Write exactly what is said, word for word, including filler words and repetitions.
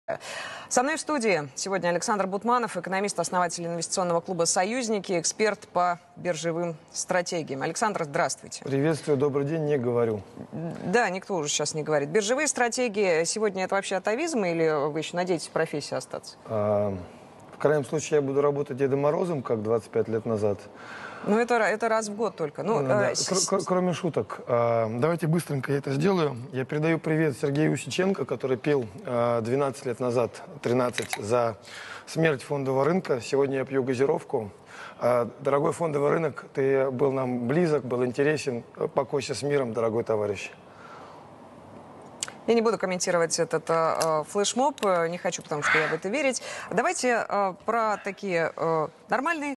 Со мной в студии сегодня Александр Бутманов, экономист, основатель инвестиционного клуба «Союзники», эксперт по биржевым стратегиям. Александр, здравствуйте. Приветствую, добрый день, не говорю. Да, никто уже сейчас не говорит. Биржевые стратегии сегодня это вообще атовизм или вы еще надеетесь в профессии остаться? А, в крайнем случае я буду работать Дедом Морозом, как двадцать пять лет назад. Ну, это, это раз в год только. Ну, Да, э, кр кроме шуток. А, давайте быстренько я это сделаю. Я передаю привет Сергею Усиченко, который пил а, двенадцать лет назад, тринадцать, за смерть фондового рынка. Сегодня я пью газировку. А, дорогой фондовый рынок, ты был нам близок, был интересен. Покойся с миром, дорогой товарищ. Я не буду комментировать этот э, флешмоб, не хочу, потому что я в это верить. Давайте э, про такие э, нормальные